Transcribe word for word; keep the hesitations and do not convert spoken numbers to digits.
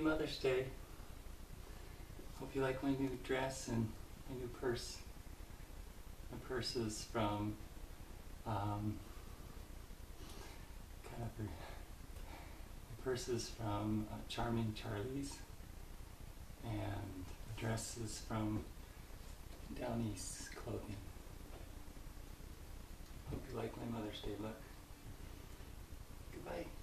Mother's Day. Hope you like my new dress and my new purse. My purse is from um, kind of my purse is from uh, Charming Charlie's, and the dress is from Down East Clothing. Hope you like my Mother's Day look. Goodbye.